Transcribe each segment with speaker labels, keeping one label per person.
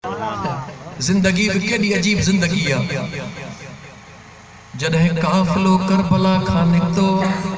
Speaker 1: जिंदगी केडी अजीब जिंदगी है। जॾहिं काफ़िलो करबला खां निकतो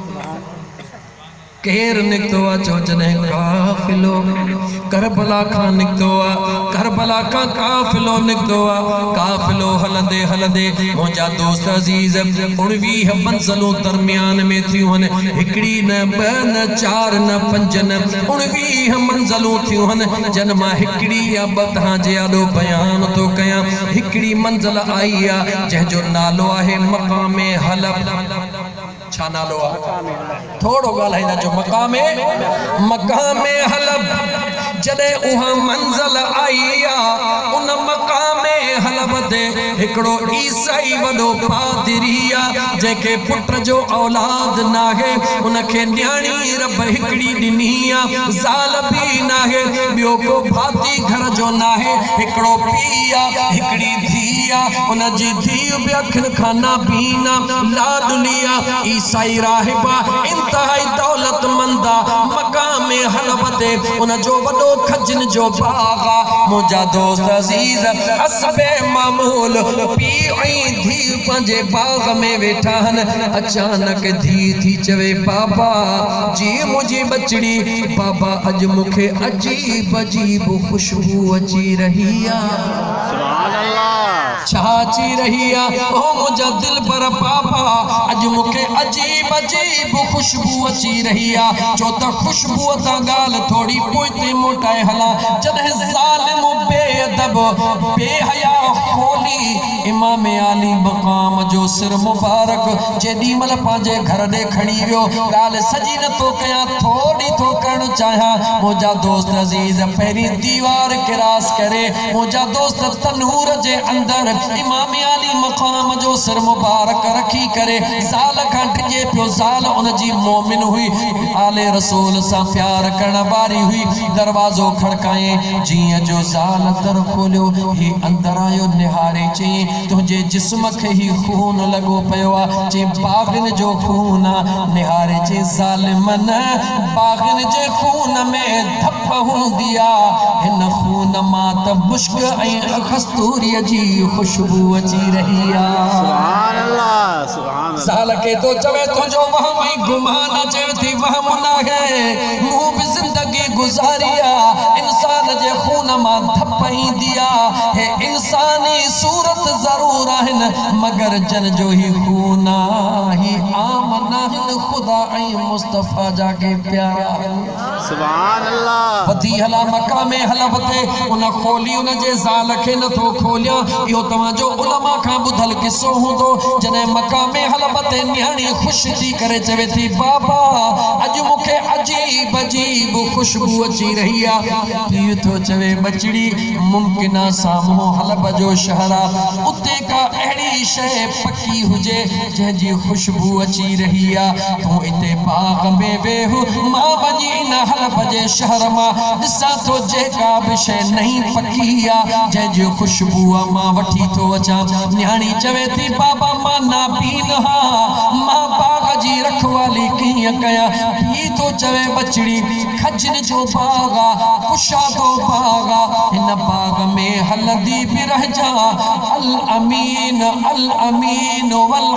Speaker 1: केर निकतो आ चो जॾहिं काफ़िलो करबला खां निकतो आ, करबला खां काफ़िलो निकतो आ। काफ़िलो हलंदे हलंदे मुंहिंजा दोस्त अजीज 19 मंज़िलूं दरमियान में थियूं हन। हिकड़ी न ॿ न 4 न 5 न 19 मंज़िलूं थियूं हन। जन मां हिकड़ी या ॿ तव्हांजे आॾो बयान थो कयां। हिकड़ी मंज़िल आई आ जंहिंजो नालो आहे मक़ामे हलब। छा नालो आहे? थोड़ो ॻाल्हाईंदा जो मक़ामे हलब। जॾहिं उहा मंज़िल आई आ उन मक़ामे हलब ते हिकिड़ो ईसाई वॾो पादरी आ जंहिंखे पुट जो औलाद नाहे, उनखे न्याणी रब हिकड़ी ॾिनी आ, ज़ाल बि नाहे, ॿियो को भाती घर जो नाहे, हिकिड़ो पीउ आ, हिकड़ी धीउ आ, उनजी धीउ बि अखियुनि खां नाबीना लाडली आ। ईसाई राहिबा इंतहाई दौलतमंद आ। मक़ामे हलब ते उनजो वॾो खजन जो बाग आ। मुंहिंजा दोस्त अजीज हसबे मामूल पीउ ऐं धीउ पंहिंजे बाग में वेठा हन। अचानक धीउ थी चवे बाबा जी मुंहिंजी बचड़ी, बाबा अॼु मूंखे अजीब अजीब खुशबू अची रही आ। छा अची रही आ? ओ मुंहिंजा दिल पर पापा अॼु मूंखे अजीब अजीब खुशबू अची रही आ। छो त खुशबू तां ॻाल्हि थोड़ी पोइते मोटाए हला। जॾहिं ज़ालिम बेअदब बेहया खोली इमाम आली मक़ाम जो सिर मुबारक जेॾी महिल पंहिंजे घर ॾे खणी वियो, ॻाल्हि सॼी नथो कयां, थोड़ी थो करणु चाहियां। मुंहिंजा दोस्त अजीज पहिरीं दीवार किरास करे मुंहिंजा दोस्त तनूर जे अंदर इमाम आली मक़ाम जो सिर मुबारक रखी करे ज़ाल खां डिॼे पियो। ज़ाल उनजी मोमिन हुई, आले रसूल सां प्यार करण वारी हुई। दरवाज़ो खड़काए जीअं जो ज़ाल दर खोलियो, ही अंदर आयो निहारे चई तुंहिंजे जिस्म खे ही खून लॻो पियो आहे। चई बाग़िन जो खून आ। निहारे चई ज़ालिमन बाग़िन जे खून में धप हूंदी आहे, हिन खून मां त मुश्क ऐं कस्तूरीअ जी खुशबू अची रही आहे। सुभान अल्लाह सुभान अल्लाह। ज़ाल के तो चवे तुंहिंजो वहम ऐं गुमान चवे थी वहम नाहे, मूं बि ज़िंदगी गुज़ारी आहे, इंसान जे खून मां धप ईंदी आहे। हे इंसानी सूरत ज़रूर आहिनि मगर जन जो ही खून ही आम नाहिनि, ख़ुदा ऐं मुस्तफ़ा जा के प्यारा। सुभान अल्लाह। वधी हला मक़ामे हलब ते उन खोली उन जे ज़ाल खे नथो खोलिया। इहो तव्हांजो उलमा खां ॿुधल किस्सो हूंदो। जॾहिं मक़ामे हलब ते न्याणी ख़ुशि थी करे चवे थी बाबा अॼु मूंखे अजीब अजीब खुशबू अची रही आहे। पीउ थो चवे बचड़ी मुमकिन आहे साम्हूं हलब जो शहर आहे, उते का अहिड़ी शइ पकी हुजे जंहिंजी खुशबू अची रही आहे। तूं हिते बाग में वेह, मां वञी इन हलब जे शहर मां ॾिसां थो जेका बि शइ नहीं पकी आहे जंहिंजी खुशबू आहे मां वठी थो अचां। न्याणी चवे थी बाबा मां नाबीन हा, मां बाग जी रखवाली कीअं कयां? पीउ थो चवे बचड़ी खजन जो बाग आहे, कुशादो बाग आहे, हिन बाग में हलंदी बि रहिजा। अल अमीन वल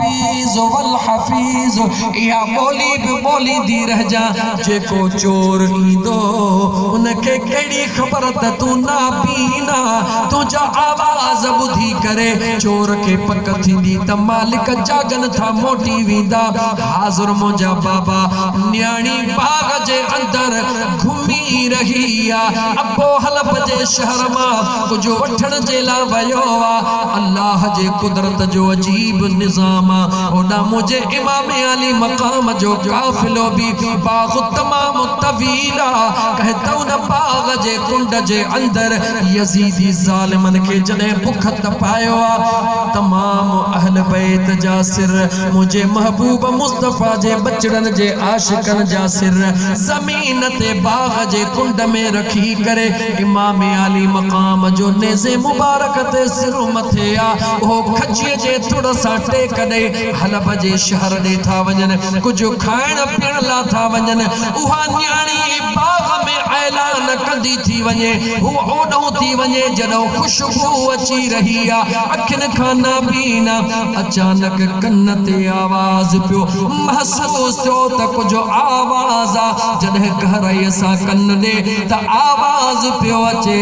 Speaker 1: हफीज़ इहा ॿोली बि ॿोलींदी रहिजा। जेको चोर ईंदो उनखे कहिड़ी ख़बर त तूं नाबीन आहे, तुंहिंजा आवाज़ ॿुधी करे चोर खे पक थींदी त मालिक जागन था मोटी वेंदा। हाज़ुर मुंहिंजा बाबा न्याणी बाग जे अंदर घुमी रही आहे। अबो हलब जे शहर मां कुझु वठण जे लाइ वियो आहे। अल्लाह जे कुदरत जो अजीब निज़ाम आहे। होॾां मुंहिंजे इमाम आली मक़ाम जो काफ़िलो बि बाग तमामु तवील आहे। कहता उन बाग जे कुंड जे अंदर यज़ीदी ज़ालिम मुस्लिमन के जदे भुख तपायो तमाम अहल बैत जा सिर मुझे महबूब मुस्तफा जे बचड़न जे आशिकन जा सिर जमीन ते बाग जे कुंड में रखी करे इमाम आली मकाम जो नेज़े मुबारक ते सिर मथे आ ओ खजी जे थोड़ा सा टेक दे हलब जे शहर दे था वजन कुछ खाण पीण ला था वजन उहा न्याणी बाग में ऐलान कंदी थी वने वो ओडो थी वने जडो खुशबू अची रही आ अखिन खाना पीना अचानक कन्न ते आवाज पियो महसूस थियो त कुछ आवाज आ जडे गहराई सा कन्न दे त आवाज पियो अचे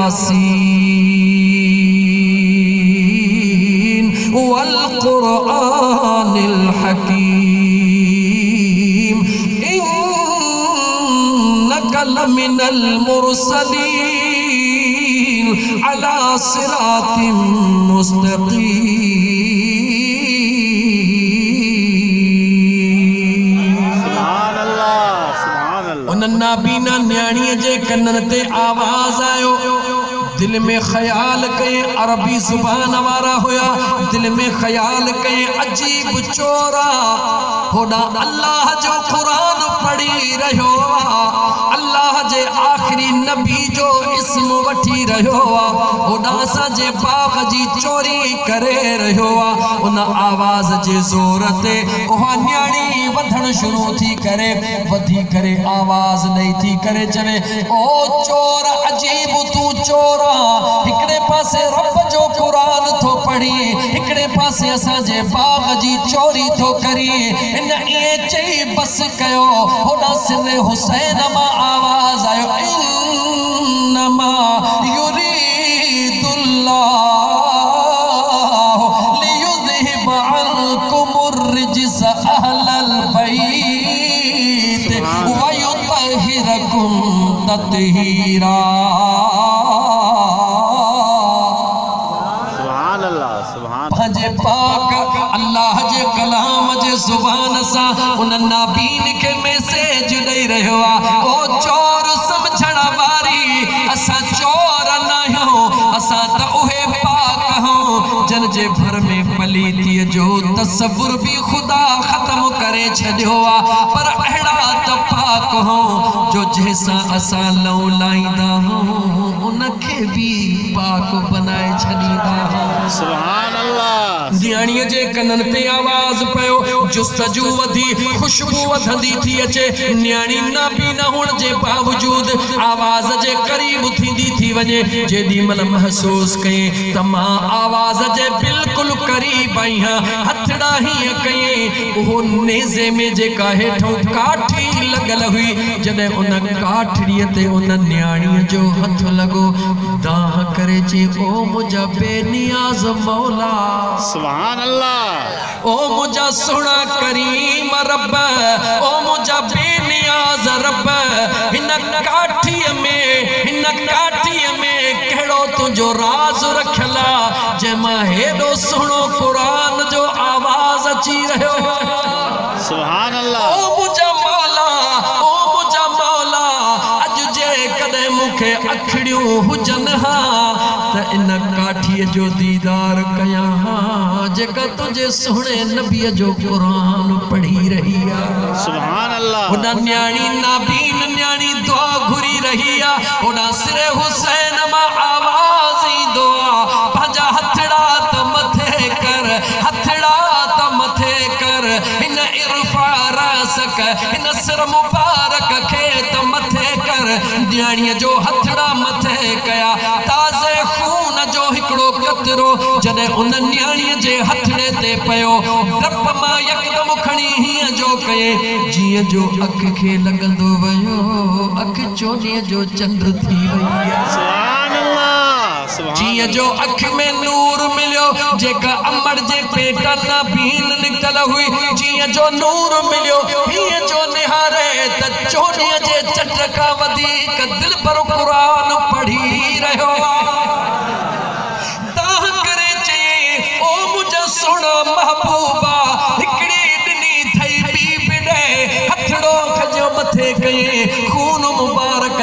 Speaker 1: यासीन वल कुरानिल हकीम इन्नका लमिनल मुरसलीन अला सिरातिम मुस्तकीम। नन्ना बीना न्याणी जे कन्नन ते आवाज आयो दिल में ख्याल कई अरबी जुबान वारा होया दिल में ख्याल कई अजीब चोरा होना अल्लाह जो कुरान पढ़ी रहो अल्लाह जे आखिरी नबी जो इस्म वठी रहो होना सा जे बाग जी चोरी करे रहो उन आवाज जे जोर ते ओहा न्याणी वधण शुरू थी करे वधी करे आवाज नहीं थी करे चवे ओ चोर अजीब तू चोर हिकड़े पासे रब जो कुरान थो पढ़ी हिकड़े पासे असा जे बाग जी चोरी थो करी इन ये चई बस कयो होना सिर हुसैन मा आवाज आयो इन्नमा युरीदुल्लाह लियुज़हिब अन्कुमुर रिज्स अहलल बैत व युतहिरकुम तत्हीरा। पाक अल्लाह जे कलाम जे जुबान सा उन नाबीन के मैसेज दे रहो ओ चोर समझण वारी असा चोर न हो असा त उहे पाक हो जन जे भर में पलीती जो तसव्वुर भी खुदा खत्म करे छडियो पर अहड़ा त पाक हो जो जैसा असा लौ लाइदा हो उनके भी पाक बनाए छडीदा हो। सुभान अल्लाह। न्याणीअ जे कनन ते आवाज पयो जुस्तजू वधी खुशबू वधंदी थी अचे न्याणी नाबी न हुण जे बावजूद आवाज जे करीब थींदी थी वञे जेॾी महिल महसूस कई त मां आवाज जे बिल्कुल करीब आहियां हथड़ा हीअं कई उहो नेज़े में जेका हेठों काठी लॻल हुई जॾहिं उन काठड़ीअ ते उन न्याणीअ जो हथ लॻो दाह करे चे ओ मुंहिंजा बेनियाज़ मौला सुभान अल्लाह ओ मुझा सोना करीम रब ओ मुझा बेनियाज रब हिन काठीअ में कहिड़ो तुंहिंजो राज रखियला जंहिंमां हेॾो सुहिणो क़ुरान जो आवाज़ अची रहियो सुभान अल्लाह। ओ मुझा मौला अॼु जे कॾहिं मूंखे अखड़ियूं हुजनि हा त इन काठीअ जो दीदार कया जेका तुझे सोहणे नबीअ जो कुरान पढ़ी रही आ सुभान अल्लाह। उना न्याणी नाबीन न्याणी दुआ घुरी रही आ उना सिरे हुसैन मा आवाज ई दुआ पंहिंजा हथड़ा त मथे कर इन इरफा रासक इन सिर मुबारक खे त मथे कर न्याणीअ जो हथड़ा मथे कया ताज़े खून जो हिकड़ो कतरो जॾहिं उन न्याणीअ जे हथड़े ते पयो रब मां यकदम खणी हीअं जो कये जीअं जो अख खे लॻंदो वयो अख चोॾीअ जो चंड थी वई सुभान अल्लाह। जीअं जो अख में नूर मिलियो जेका अमर जे पेट नाबीन निकतल हुई जीअं जो नूर मिलियो हीअं जो निहारे त चोॾीअ जे चंड खां वधीक दिल पर क़ुरान पढ़ी रहियो सोना महबूबा हिकड़ी दिनी थई बी बिडे हथड़ो खजो मथे कई खून मुबारक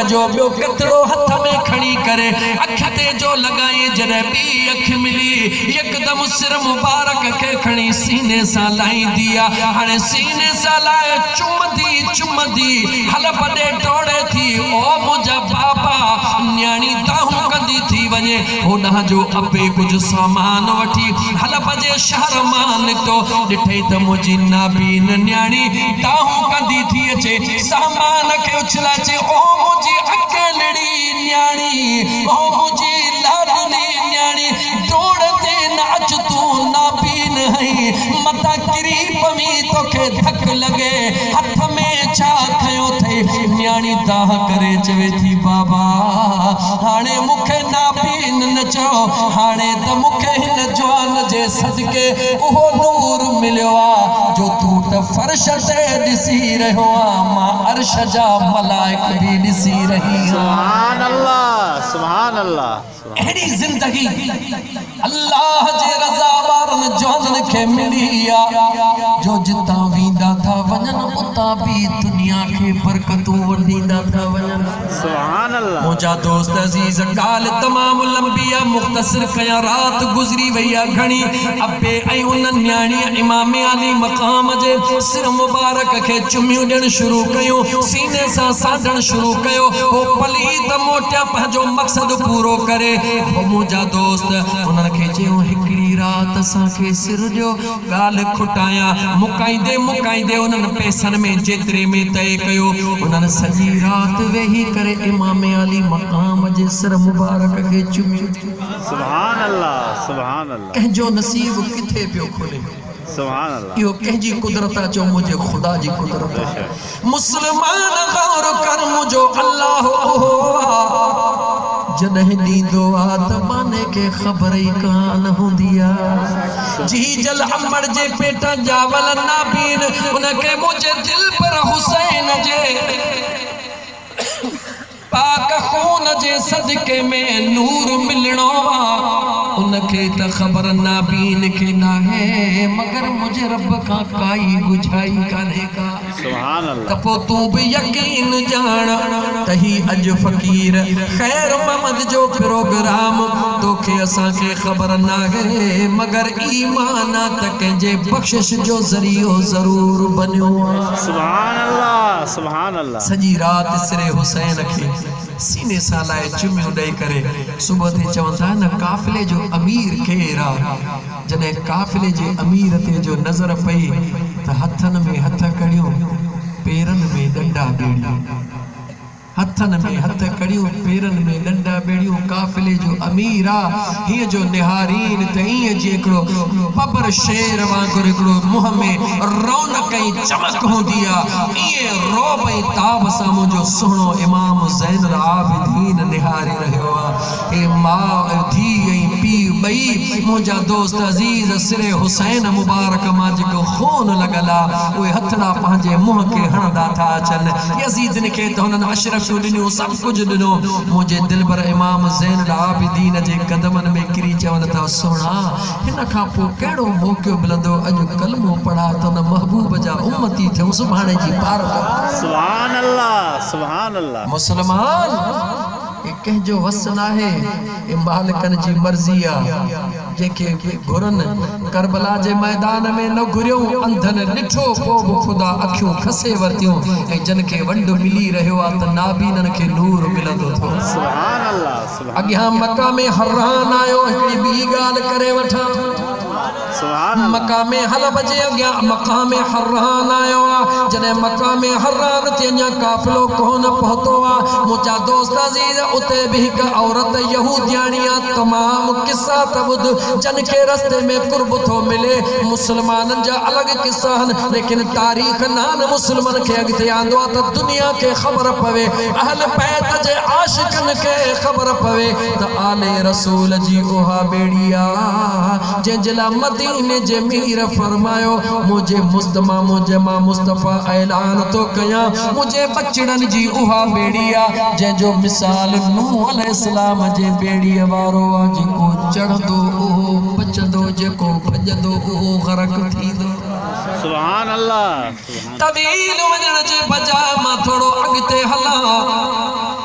Speaker 1: जो बियो कतड़ो हथ में खड़ी करे अख ते जो लगाए जरे बी अख मिली एकदम सिर मुबारक के खड़ी सीने सा लाई दिया हाने सीने सा लाए चुमदी हल बड़े डोड़े थी ओ मुझा बाबा न्याणी दाहू कंदी थी वने होना जो अबे कुछ सामान वठी हल बजे शहर मान तो डिठे त मुजी नाबीन न्याणी दाहू कंदी थी अचे सामान के उछलाचे ओ मुजी अकेलड़ी न्याणी ओ मुजी लाडली न्याणी दौड़ते नाच तू नाबीन है मता किरी पमी तोखे धक लगे हथ में छा खयो थे न्याणी दाह करे चवे थी बाबा हाणे मुखे नाबीन न चो हाणे त मुखे हिन जवान जे सदके उहो नूर मिलियो आ जो तू त फर्श ते ॾिसी रहियो आ मां अर्श जा मलाइक भी ॾिसी रही
Speaker 2: सुभान अल्लाह सुभान अल्लाह
Speaker 1: एड़ी जिंदगी अल्लाह जे रज़ा वारन जवानन के मिली आ जो जिता वींदा था वञन उता भी दुनिया के बरकतूं वंडींदा था वञन
Speaker 2: सुभान अल्लाह
Speaker 1: मुझा दोस्त अजीज गाल तमाम लंबिया मुख्तसर कया रात गुजरी वैया घणी अबे ऐं उन न्याणी इमाम अली मकाम जे सिर मुबारक के चुमियूं ॾियण शुरू कयो सीने सां साधण शुरू कयो हो पलीत मोटिया पंहिंजो मकसद पूरो करे मुझा दोस्त उन्हनि खे चयो हिकिड़ी रात असांखे सिर ॾियो ॻाल्हि खुटाया मुकाईंदे उन्हनि पैसनि में जेतिरे में तय कयो उन्हनि सॼी रात वेही करे इमाम अली मकाम जे सिर मुबारक के चुमियूं
Speaker 2: सुभान अल्लाह
Speaker 1: कंहिंजो नसीब किथे पियो खोले
Speaker 2: सुभान अल्लाह
Speaker 1: यो कंहिंजी कुदरत चो मुझे खुदा जी कुदरत मुसलमान गौर कर मुझो अल्लाह जॾहिं ॾींदो आ त माने के ख़बर ही कान हूंदी आ जी जल अमड़ जे पेट जावल नाबीन उनके मुझे दिल पर हुसैन जे पाक खून जे सदके में नूर मिलणो आ उनके त ख़बर नाबीन के ना है मगर मुझे रब का काई बुझाई काने का
Speaker 2: सुभान अल्लाह
Speaker 1: तपो तू भी यकीन जान तही अज फकीर खैर मोहम्मद जो प्रोग्राम तोखे असा के खबर ना है मगर ईमान तक जे बख्शिश जो जरियो जरूर बन्यो
Speaker 2: सुभान अल्लाह
Speaker 1: सजी रात सिरे हुसैन के सीने सा लाए चुमियों ॾेई करे सुबह ते चवंदा न काफ़िले जो अमीर केरा जॾहिं काफ़िले जे अमीर ते जो नज़र पई त हथन में हथ कड़ियो पेरन में डंडा बेड़ियो हथन में हथ कड़ियो पेरन में डंडा बेड़ियो काफ़िले जो अमीरा हिय जो निहारीन तई जेकड़ो बबर शेर वांगुर एकड़ो मुंह में रौनक ऐं चमक होंदी आ ये रोब ऐं ताब सां मुंहिंजो सुहिणो इमाम ज़ैनुल आबिदीन निहारे रहियो आ ए मां धी ऐं पीउ ॿई मुंहिंजा दोस्त अज़ीज़ सिरे हुसैन मुबारक मां जेको खून लॻल आ उहे हथड़ा पंहिंजे मुंह के हणंदा था अचनि यज़ीदन खे त हुननि अशरफ ॾिनो सब कुछ ॾिनो मुझे दिलबर इमाम ज़ैनुल आबिदीन जे कदमन में किरी चवन था सोना हिन खां पोइ कहिड़ो मौक़ो मिलंदो अॼु कलमो पढ़ा त न महबूब जा उम्मती थियूं सुभाणे जी पार
Speaker 2: सुभान अल्लाह
Speaker 1: मुसलमान कंहिंजो वस नाहे ए मालिकन जी मर्ज़ी आ जेके घुरन करबला जे मैदान में न घुरियो अंधन ॾिठो पोइ बि ख़ुदा अखियूं खसे वरतियूं ऐं जन खे वंड मिली रहियो आ त नाबीनन खे नूर मिलंदो थो
Speaker 2: सुभान अल्लाह
Speaker 1: अॻियां मक्का में हर्रान आयो हिकिड़ी ॿी ॻाल्हि करे वठां मकामे हलब जे अॻियां मकामे हर्रान आयो आ जॾहिं मकामे हर्रान ते अञा काफ़िलो कोन पहुतो आ मुंहिंजा दोस्त अज़ीज़ उते भी हिक औरत यहूदियाणी आ तमाम किस्सा त ॿुध जन खे रस्ते में कुर्ब थो मिले मुसलमाननि जा अलॻि किस्सा आहिनि लेकिन तारीख़ नान मुसलमान खे अॻिते आंदो आ त दुनिया खे ख़बर पवे अहल बैत जे आशिकन खे ख़बर पवे त आले रसूल जी उहा बेड़ी आ जंहिंजे लाइ मदीने जे मीर फरमायो मुझे मुस्तमा मुझे मां मुस्तफा ऐलान तो कया मुझे बचड़न जी उहा बेड़िया जंहिंजो मिसाल नूह अलैहिस्सलाम जे बेड़ीअ वारो आ जेको चढ़ंदो उहो बचंदो जेको भॼंदो उहो गरक थींदो
Speaker 2: सुभान अल्लाह
Speaker 1: तवील वञण जे बजाय मां थोरो अॻिते हलां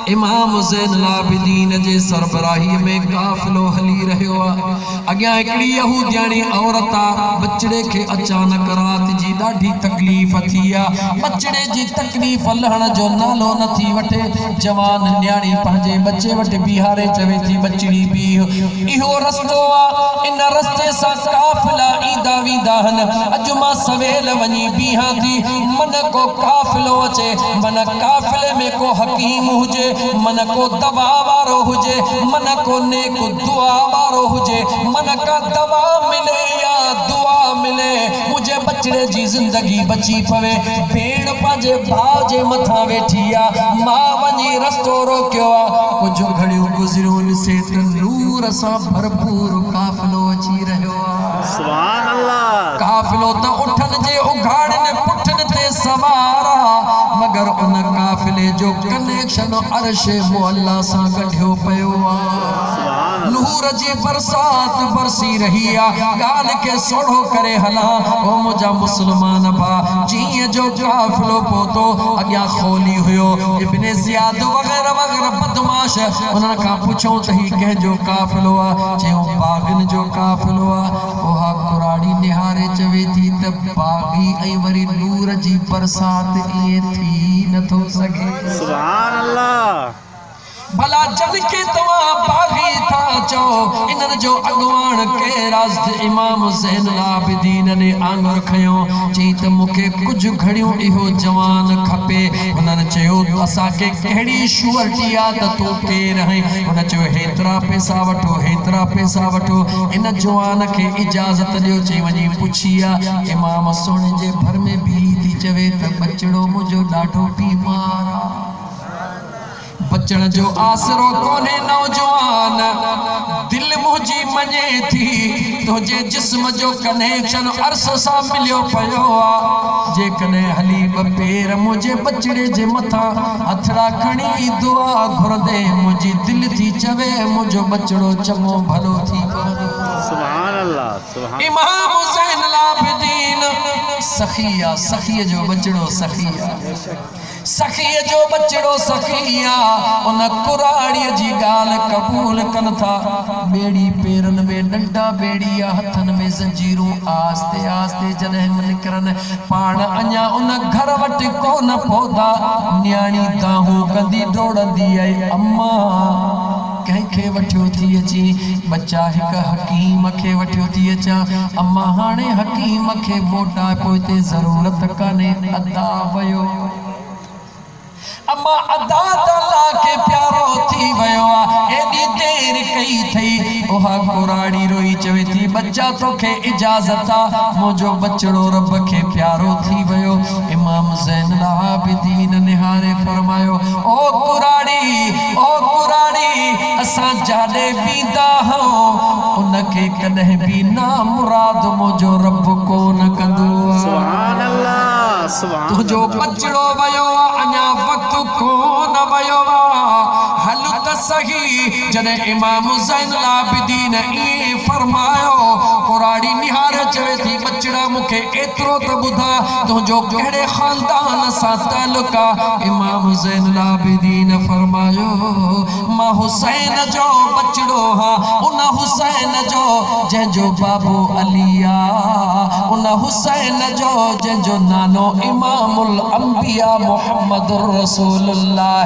Speaker 1: इमाम ज़ैनुल आबिदीन जे सरबराही में काफ़िलो हली रहियो आहे। अॻियां हिकिड़ी यहूदियाणी औरत आहे, बचड़े खे अचानक रात जी ॾाढी तकलीफ़ थी आहे। बचड़े जी तकलीफ़ लहण जो नालो नथी वठे। जवान न्याणी पंहिंजे बच्चे वटि बीहारे चवे थी, बचड़ी बीह, इहो रस्तो आहे, इन रस्ते सां काफ़िला ईंदा वेंदा आहिनि। अॼु मां सवेल वञी बीहां थी, मन को काफ़िलो अचे, मन काफ़िले में को हकीम हुजे, मन को दवा वारो हुजे, मन को नेक दुआ वारो हुजे, मन का दवा मिले या दुआ मिले, मुझे बचड़े जी जिंदगी बची पवे। भेण पंहिंजे भाउ जे मथां वेठी आहे, मां वञी रस्तो रोकियो आहे। कुझु घड़ियूं गुज़रियूं, ॾिसे त नूर सां भरपूर काफ़िलो अची रहियो आहे।
Speaker 2: सुभान अल्लाह।
Speaker 1: काफ़िलो त उठनि जे उघाड़नि पुठनि ते सवार आहे, मगर उन काफ़िले जो कनेक्शन अर्श मुअल्ला सां गंढियो पियो आहे। नूर जी बरसात बरसी रही आहे। ॻाल्हि खे सोढ़ो करे हलां, ओ मुंहिंजा मुस्लमान भाउ, जीअं जो काफ़िलो पहुतो, अॻियां खोली हुयो इब्ने ज़ियाद वग़ैरह वग़ैरह बदमाश। उन्हनि खां पुछूं त ही कंहिंजो काफ़िलो आहे? चयूं बाग़नि जो काफ़िलो आहे। उहा कुराड़ी निहारे चवे थी त बाग़ी ऐं वरी नूर जी बरसात ईअं थी नथो सघे।
Speaker 2: सुभान अल्लाह।
Speaker 1: भला जन के तव्हां बाग़ी था चओ, इन्हनि जो अॻुवाण केरु आहे? इमाम ज़ैनुल आबिदीन ने आंगुर खयो, चई त मूंखे कुझु घड़ियूं इहो जवान खपे। उन्हनि चयो असांखे कहिड़ी शुअरटी आहे त तूं केरु आहीं? हुन चयो हेतिरा पैसा वठो, हेतिरा पैसा वठो। इन जवान खे इजाज़त ॾियो, चई वञी पुछी आहे। इमाम सोने जे भर में बीही थी चवे त बचड़ो मुंहिंजो ॾाढो बीमार आहे, बचण जो आसरो कोन्हे। नौजवान दिल मुंहिंजी मञे थी, तुंहिंजे जिस्म जो कनेक्शन अर्श सां मिलियो पियो आहे। जेकॾहिं हली ॿ पेर मुंहिंजे बचड़े जे मथां हथड़ा खणी दुआ घुरंदे, मुंहिंजी दिल थी चवे मुंहिंजो बचड़ो चङो भलो थी पवंदो।
Speaker 2: सुभान अल्लाह। सुभान।
Speaker 1: इमाम ज़ैनुल आबिदीन सखिया, सखीअ जो बचड़ो सखिया, सखीअ जो बचड़ो सखिया उन कुराड़ीअ जी ॻाल्हि क़बूल कनि था। बेड़ी पेरनि में नंढा बेड़िया, हथनि में ज़ंजीरूं, आस्ते आस्ते जॾहिं निकिरनि, पाण अञा उन घर वटि कोन पहुता। न्याणी दाहूं कंदी डोड़ंदी आई, अम्मा कंहिंखे वठियो थी अची? बच्चा हिकु हकीम खे वठियो थी अचां। अम्मा हाणे हकीम खे मोटाए पोइ ते ज़रूरत कान्हे, अदा वयो। अम्मा अदा अल्लाह के प्यारो थी वयो आहे, एॾी देर कई थई। उहा कुराड़ी रोई चवे थी, बच्चा तोखे इजाज़त आहे, मुंहिंजो बचड़ो रब खे प्यारो थी वयो। इमाम ज़ैनुल आबिदीन निहारे फरमायो, ओ कुराड़ी, असां जाॾे वेंदा आहियूं उनखे कॾहिं बि ना मुराद मुंहिंजो रब कोन कंदो आहे।
Speaker 2: सुभान अल्लाह। सुभान।
Speaker 1: तुंहिंजो बचड़ो वयो आहे, अञा वक़्तु कोन वयो आहे, हल त सही। जॾहिं इमाम ज़ैनुल आबिदीन ईअं फरमायो, कुराड़ी निहारे चवे थी, बचड़ा मूंखे एतिरो त ॿुधा, तुंहिंजो कहिड़े ख़ानदान सां ताल्लुक़ आहे? इमाम ज़ैनुल आबिदीन फरमायो, मां हुसैन जो बचड़ो हां, उन हुसैन जो जंहिंजो बाबो अली आहे, उन हुसैन जो जंहिंजो नानो इमामुल अंबिया मुहम्मदुर रसूलुल्लाह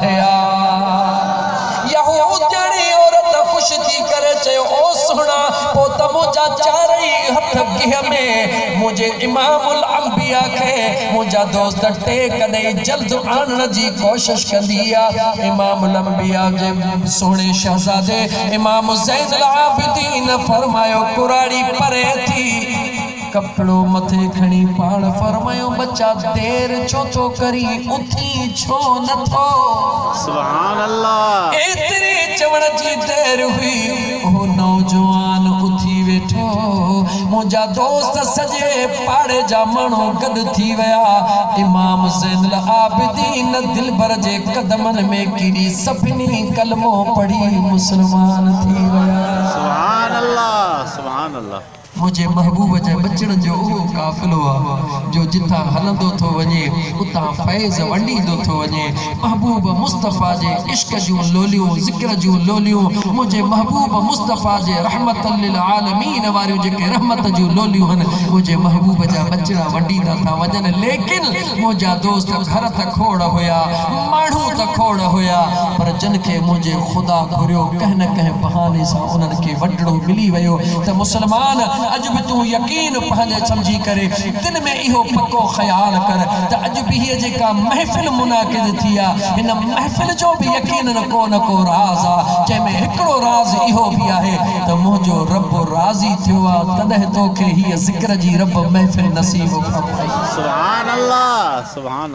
Speaker 1: यहूदियाणी औरत खुश थी करे चयो, ओ सुहिणा, पोइ त मुंहिंजा चारई हथ गिह में मुंहिंजे इमामुल अंबिया खे मुंहिंजा दोस्त टेक ॾेई जल्द आणण जी कोशिश कंदी आहे। इमामुल अंबिया जे सोणे शहज़ादे इमाम ज़ैनुल आबिदीन फरमायो, कुराड़ी परे थी, कपड़ो मथे खणी पाण फरमायो, बच्चा देर छो तो करी, उथी छो नथो?
Speaker 2: सुभान अल्लाह।
Speaker 1: एतरी चवण जी देर हुई, ओ नौजवान उथी वेठो। मुंहिंजा दोस्त सॼे पाड़े जा माण्हू गॾु थी विया। इमाम ज़ैनुल आबिदीन दिल भर जे कदमनि में किरी सभिनी कलमो पढ़ी मुस्लमान थी विया।
Speaker 2: सुभान अल्लाह। सुभान अल्लाह।
Speaker 1: मुझे महबूब जे बचण जो उहो काफ़िलो आहे जो जिथा हलंदो थो वञे उतां फैज़ वंडींदो थो वञे। महबूब मुस्तफ़ा जे इश्क जूं लोलियूं ज़िक्र जूं लोलियूं मुझे महबूब मुस्तफ़ा जे रहमतल लिल आलमीन वारियूं जेके रहमत जूं लोलियूं हन मुझे महबूब जा बचड़ा वंडींदा था वञनि। लेकिन मुझा दोस्त घर त खोड़ हुया माण्हू त खोड़ हुया पर जन के मुझे खुदा घुरियो कंहिं न कंहिं बहाने सां उन्हनि खे वंडणो मिली वियो। त मुसलमान अॼु बि तूं यकीन पंहिंजे समझी करे दिल में इहो पको ख्याल कर त अॼु बि हीअ जेका महफ़िल मुनाक़िद थी आहे हिन महफ़िल जो बि यकीनन को न को राज़ आहे जंहिंमें हिकिड़ो राज़ इहो बि आहे त मुंहिंजो रब राज़ी थियो आहे तॾहिं तोखे हीअ ज़िक्र जी रब महफ़िल नसीब फरमाई।
Speaker 2: सुभान अल्लाह सुभान